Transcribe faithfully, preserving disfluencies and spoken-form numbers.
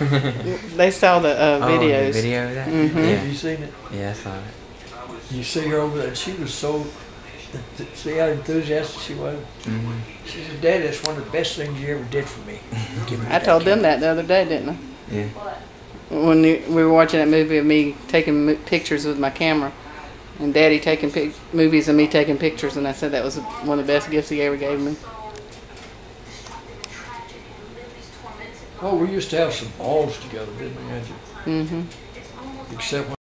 They saw the uh, Oh, videos. the video of that? Mhm. Yeah. Have you seen it? Yeah, I saw it. You see her over there, and she was so, see how enthusiastic she was? Mm-hmm. She said, Daddy, that's one of the best things you ever did for me. Give me I that told them camera." that the other day, didn't I? Yeah. When you, we were watching that movie of me taking m- pictures with my camera, and Daddy taking pic- movies of me taking pictures, and I said that was one of the best gifts he ever gave me. Oh, we used to have some balls together, didn't we, Angie? Mm-hmm. Except when